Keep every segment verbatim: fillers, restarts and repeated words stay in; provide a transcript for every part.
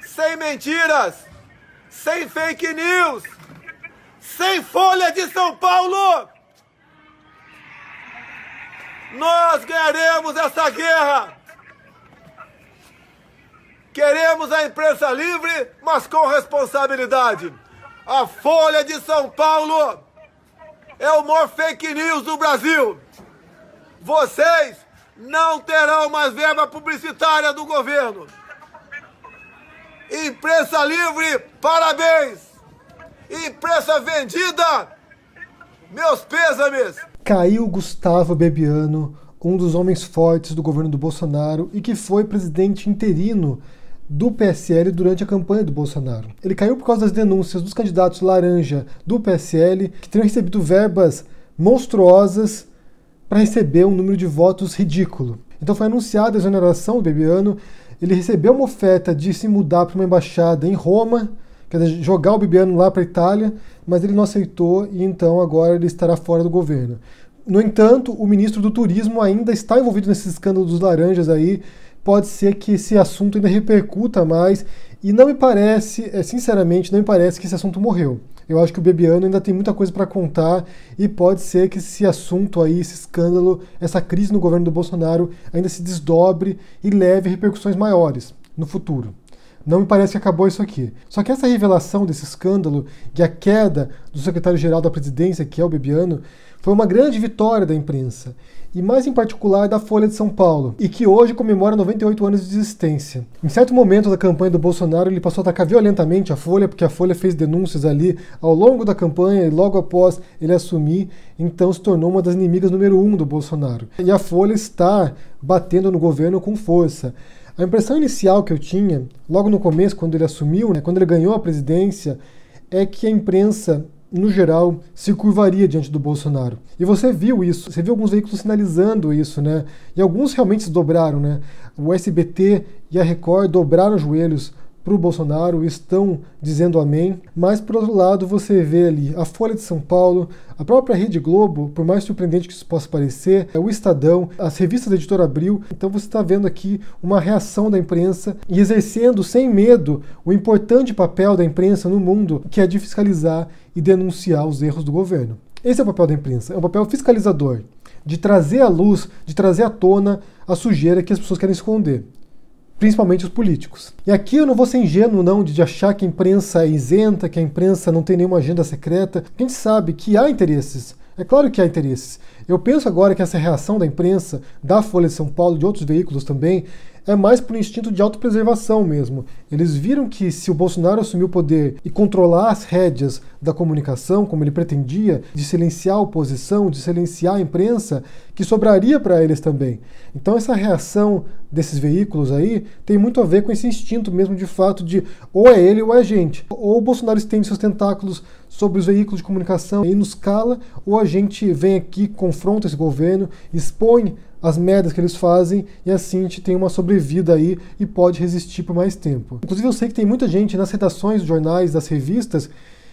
sem mentiras, sem fake news, sem Folha de São Paulo. Nós ganharemos essa guerra. Queremos a imprensa livre, mas com responsabilidade. A Folha de São Paulo é o maior fake news do Brasil. Vocês não terão mais verba publicitária do governo. Imprensa livre, parabéns. Imprensa vendida, meus pêsames. Caiu Gustavo Bebiano, um dos homens fortes do governo do Bolsonaro e que foi presidente interino do P S L durante a campanha do Bolsonaro. Ele caiu por causa das denúncias dos candidatos laranja do P S L, que teriam recebido verbas monstruosas para receber um número de votos ridículo. Então foi anunciada a exoneração do Bebiano. Ele recebeu uma oferta de se mudar para uma embaixada em Roma, quer dizer, jogar o Bebiano lá para a Itália, mas ele não aceitou e então agora ele estará fora do governo. No entanto, o ministro do Turismo ainda está envolvido nesse escândalo dos laranjas aí. Pode ser que esse assunto ainda repercuta mais e não me parece, sinceramente, não me parece que esse assunto morreu. Eu acho que o Bebiano ainda tem muita coisa para contar e pode ser que esse assunto aí, esse escândalo, essa crise no governo do Bolsonaro ainda se desdobre e leve repercussões maiores no futuro. Não me parece que acabou isso aqui. Só que essa revelação desse escândalo e a queda do secretário-geral da presidência, que é o Bebiano, foi uma grande vitória da imprensa, e mais em particular da Folha de São Paulo, e que hoje comemora noventa e oito anos de existência. Em certo momento da campanha do Bolsonaro, ele passou a atacar violentamente a Folha, porque a Folha fez denúncias ali ao longo da campanha e logo após ele assumir, então se tornou uma das inimigas número um do Bolsonaro. E a Folha está batendo no governo com força. A impressão inicial que eu tinha, logo no começo, quando ele assumiu, né, quando ele ganhou a presidência, é que a imprensa, no geral, se curvaria diante do Bolsonaro. E você viu isso, você viu alguns veículos sinalizando isso, né? E alguns realmente se dobraram, né? O S B T e a Record dobraram os joelhos para o Bolsonaro, estão dizendo amém. Mas, por outro lado, você vê ali a Folha de São Paulo, a própria Rede Globo, por mais surpreendente que isso possa parecer, o Estadão, as revistas da Editora Abril. Então você está vendo aqui uma reação da imprensa e exercendo sem medo o importante papel da imprensa no mundo, que é de fiscalizar e denunciar os erros do governo. Esse é o papel da imprensa, é um papel fiscalizador, de trazer à luz, de trazer à tona a sujeira que as pessoas querem esconder, principalmente os políticos. E aqui eu não vou ser ingênuo não de achar que a imprensa é isenta, que a imprensa não tem nenhuma agenda secreta. A gente sabe que há interesses, é claro que há interesses. Eu penso agora que essa reação da imprensa, da Folha de São Paulo e de outros veículos também, é mais por um instinto de autopreservação mesmo. Eles viram que se o Bolsonaro assumir o poder e controlar as rédeas da comunicação, como ele pretendia, de silenciar a oposição, de silenciar a imprensa, que sobraria para eles também. Então essa reação desses veículos aí tem muito a ver com esse instinto mesmo de fato de ou é ele ou é a gente. Ou o Bolsonaro estende seus tentáculos sobre os veículos de comunicação e nos cala, ou a gente vem aqui, confronta esse governo, expõe as merdas que eles fazem e assim a gente tem uma sobrevida aí e pode resistir por mais tempo. Inclusive eu sei que tem muita gente nas redações dos jornais, das revistas,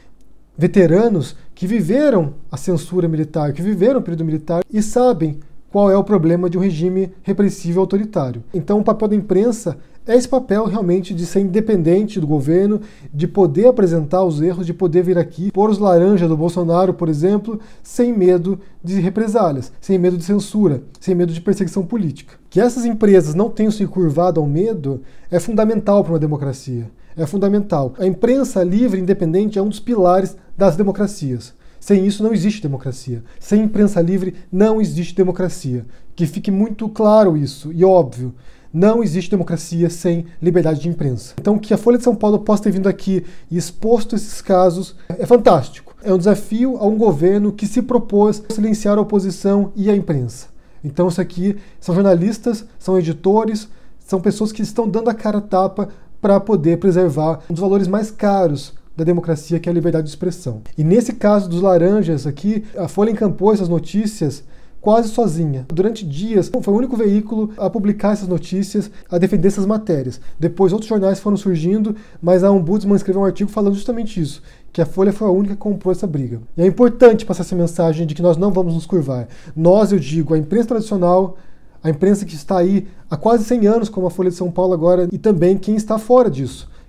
veteranos que viveram a censura militar, que viveram o período militar e sabem qual é o problema de um regime repressivo e autoritário. Então o papel da imprensa é esse papel realmente de ser independente do governo, de poder apresentar os erros, de poder vir aqui, pôr os laranjas do Bolsonaro, por exemplo, sem medo de represálias, sem medo de censura, sem medo de perseguição política. Que essas empresas não tenham se curvado ao medo é fundamental para uma democracia. É fundamental. A imprensa livre e independente é um dos pilares das democracias. Sem isso não existe democracia. Sem imprensa livre não existe democracia. Que fique muito claro isso e óbvio. Não existe democracia sem liberdade de imprensa. Então que a Folha de São Paulo possa ter vindo aqui e exposto esses casos é fantástico. É um desafio a um governo que se propôs a silenciar a oposição e a imprensa. Então isso aqui são jornalistas, são editores, são pessoas que estão dando a cara a tapa para poder preservar um dos valores mais caros da democracia, que é a liberdade de expressão. E nesse caso dos laranjas aqui, a Folha encampou essas notícias quase sozinha. Durante dias, foi o único veículo a publicar essas notícias, a defender essas matérias. Depois outros jornais foram surgindo, mas a Ombudsman escreveu um artigo falando justamente isso, que a Folha foi a única que comprou essa briga. E é importante passar essa mensagem de que nós não vamos nos curvar. Nós, eu digo, a imprensa tradicional, a imprensa que está aí há quase cem anos, como a Folha de São Paulo agora, e também quem está fora disso,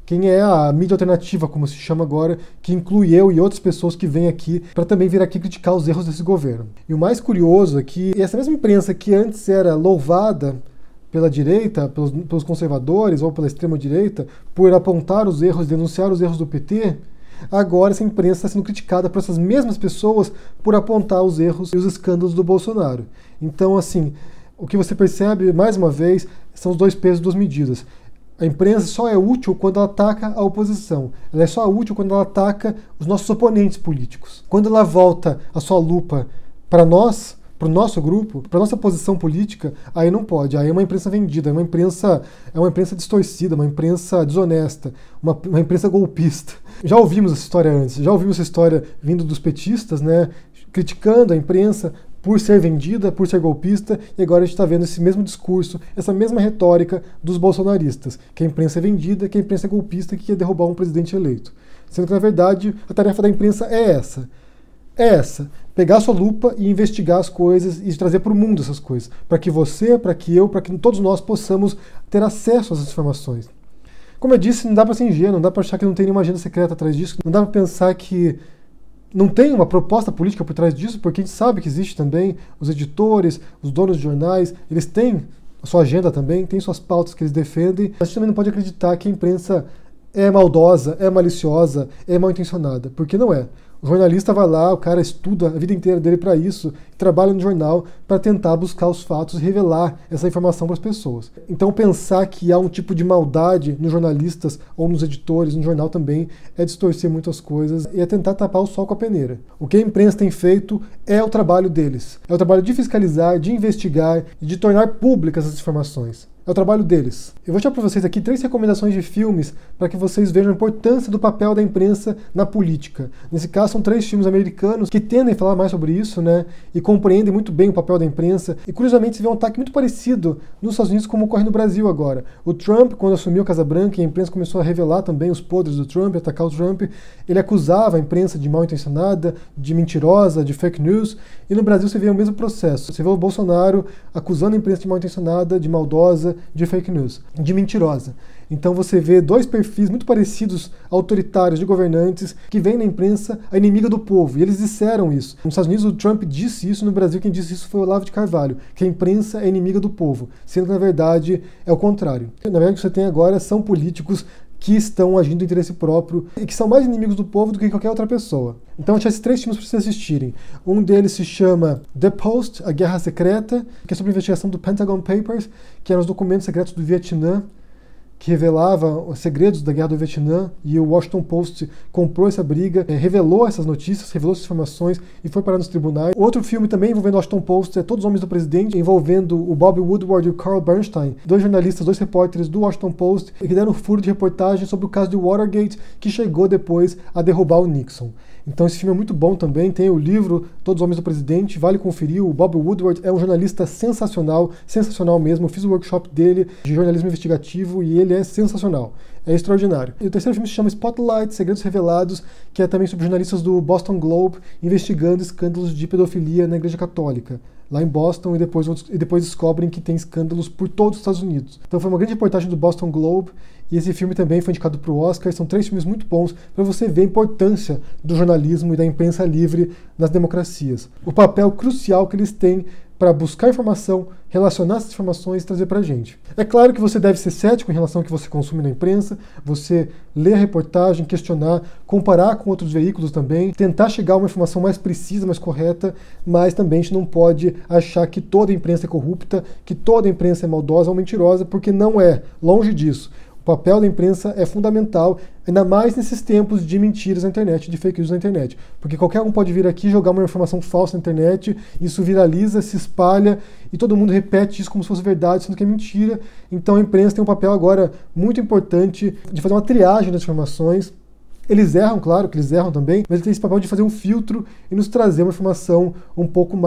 quem é a mídia alternativa, como se chama agora, que inclui eu e outras pessoas que vêm aqui para também vir aqui criticar os erros desse governo. E o mais curioso é que essa mesma imprensa que antes era louvada pela direita, pelos, pelos conservadores ou pela extrema-direita, por apontar os erros, denunciar os erros do P T, agora essa imprensa está sendo criticada por essas mesmas pessoas por apontar os erros e os escândalos do Bolsonaro. Então, assim, o que você percebe, mais uma vez, são os dois pesos e duas medidas. A imprensa só é útil quando ela ataca a oposição. Ela é só útil quando ela ataca os nossos oponentes políticos. Quando ela volta a sua lupa para nós, para o nosso grupo, para a nossa posição política, aí não pode. Aí é uma imprensa vendida, é uma imprensa, é uma imprensa distorcida, uma imprensa desonesta, uma, uma imprensa golpista. Já ouvimos essa história antes, já ouvimos essa história vindo dos petistas, né, criticando a imprensa por ser vendida, por ser golpista, e agora a gente está vendo esse mesmo discurso, essa mesma retórica dos bolsonaristas, que a imprensa é vendida, que a imprensa é golpista, que quer derrubar um presidente eleito. Sendo que, na verdade, a tarefa da imprensa é essa. É essa. Pegar a sua lupa e investigar as coisas e trazer para o mundo essas coisas. Para que você, para que eu, para que todos nós possamos ter acesso a essas informações. Como eu disse, não dá para ser ingênuo, não dá para achar que não tem nenhuma agenda secreta atrás disso, não dá para pensar que não tem uma proposta política por trás disso, porque a gente sabe que existe também os editores, os donos de jornais, eles têm a sua agenda também, têm suas pautas que eles defendem. Mas a gente também não pode acreditar que a imprensa é maldosa, é maliciosa, é mal intencionada, porque não é. O jornalista vai lá, o cara estuda a vida inteira dele para isso, trabalha no jornal para tentar buscar os fatos e revelar essa informação para as pessoas. Então pensar que há um tipo de maldade nos jornalistas ou nos editores, no jornal também, é distorcer muitas coisas e é tentar tapar o sol com a peneira. O que a imprensa tem feito é o trabalho deles. É o trabalho de fiscalizar, de investigar e de tornar públicas as informações. É o trabalho deles. Eu vou deixar para vocês aqui três recomendações de filmes para que vocês vejam a importância do papel da imprensa na política. Nesse caso, são três filmes americanos que tendem a falar mais sobre isso, né? E compreendem muito bem o papel da imprensa. E, curiosamente, se vê um ataque muito parecido nos Estados Unidos como ocorre no Brasil agora. O Trump, quando assumiu a Casa Branca e a imprensa começou a revelar também os podres do Trump, atacar o Trump, ele acusava a imprensa de mal intencionada, de mentirosa, de fake news. E no Brasil você vê o mesmo processo. Você vê o Bolsonaro acusando a imprensa de mal intencionada, de maldosa, de fake news, de mentirosa. Então você vê dois perfis muito parecidos, autoritários, de governantes, que vêm na imprensa a inimiga do povo. E eles disseram isso. Nos Estados Unidos o Trump disse isso, no Brasil quem disse isso foi o Olavo de Carvalho, que a imprensa é inimiga do povo, sendo que na verdade é o contrário. Na verdade o que você tem agora são políticos que estão agindo em interesse próprio e que são mais inimigos do povo do que qualquer outra pessoa. Então eu tinha esses três filmes para vocês assistirem. Um deles se chama The Post, A Guerra Secreta, que é sobre a investigação do Pentagon Papers, que eram os documentos secretos do Vietnã, que revelava os segredos da Guerra do Vietnã, e o Washington Post comprou essa briga, é, revelou essas notícias, revelou essas informações e foi parar nos tribunais. Outro filme também envolvendo o Washington Post é Todos os Homens do Presidente, envolvendo o Bob Woodward e o Carl Bernstein, dois jornalistas, dois repórteres do Washington Post, que deram um furo de reportagem sobre o caso de Watergate, que chegou depois a derrubar o Nixon. Então esse filme é muito bom também, tem o livro Todos os Homens do Presidente, vale conferir. O Bob Woodward é um jornalista sensacional, sensacional mesmo. Eu fiz o workshop dele de jornalismo investigativo e ele é sensacional, é extraordinário. E o terceiro filme se chama Spotlight, Segredos Revelados, que é também sobre jornalistas do Boston Globe investigando escândalos de pedofilia na Igreja Católica, lá em Boston, e depois, e depois descobrem que tem escândalos por todos os Estados Unidos. Então foi uma grande reportagem do Boston Globe, e esse filme também foi indicado para o Oscar. São três filmes muito bons para você ver a importância do jornalismo e da imprensa livre nas democracias. O papel crucial que eles têm para buscar informação, relacionar essas informações e trazer para a gente. É claro que você deve ser cético em relação ao que você consome na imprensa, você ler a reportagem, questionar, comparar com outros veículos também, tentar chegar a uma informação mais precisa, mais correta, mas também a gente não pode achar que toda a imprensa é corrupta, que toda a imprensa é maldosa ou mentirosa, porque não é, longe disso. O papel da imprensa é fundamental, ainda mais nesses tempos de mentiras na internet, de fake news na internet. Porque qualquer um pode vir aqui jogar uma informação falsa na internet, isso viraliza, se espalha, e todo mundo repete isso como se fosse verdade, sendo que é mentira. Então a imprensa tem um papel agora muito importante de fazer uma triagem das informações. Eles erram, claro que eles erram também, mas eles têm esse papel de fazer um filtro e nos trazer uma informação um pouco mais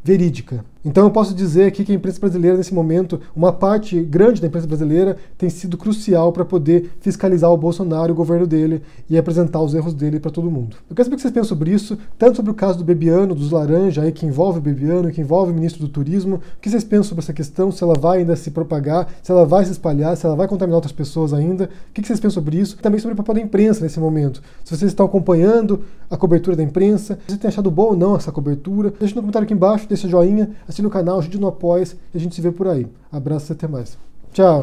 verídica. Então eu posso dizer aqui que a imprensa brasileira, nesse momento, uma parte grande da imprensa brasileira tem sido crucial para poder fiscalizar o Bolsonaro e o governo dele e apresentar os erros dele para todo mundo. Eu quero saber o que vocês pensam sobre isso, tanto sobre o caso do Bebiano, dos Laranja, aí, que envolve o Bebiano, que envolve o ministro do Turismo. O que vocês pensam sobre essa questão, se ela vai ainda se propagar, se ela vai se espalhar, se ela vai contaminar outras pessoas ainda. O que vocês pensam sobre isso? Também sobre o papel da imprensa nesse momento. Se vocês estão acompanhando a cobertura da imprensa, se vocês têm achado boa ou não essa cobertura, deixa no comentário aqui embaixo, deixa joinha, assine o canal, ajude no apoia e a gente se vê por aí. Abraço e até mais. Tchau!